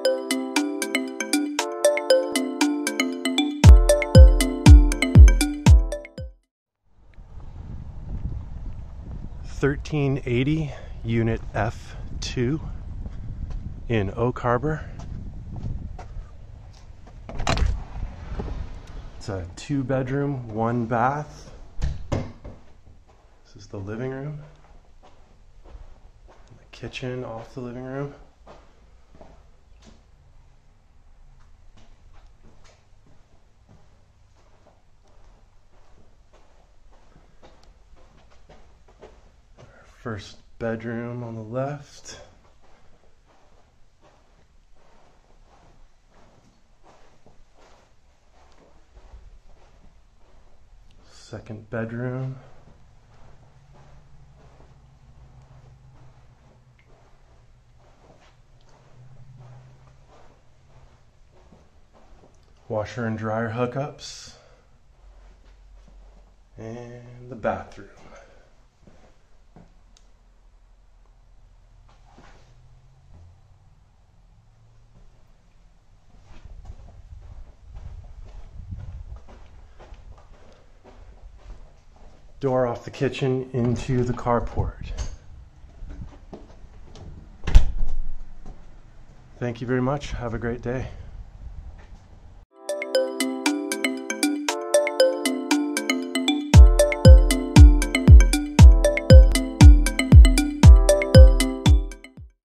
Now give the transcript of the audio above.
$1380 Unit F2 in Oak Harbor. It's a 2-bedroom, 1 bath. This is the living room. The kitchen off the living room. First bedroom on the left. Second bedroom. Washer and dryer hookups. And the bathroom. Door off the kitchen into the carport. Thank you very much. Have a great day.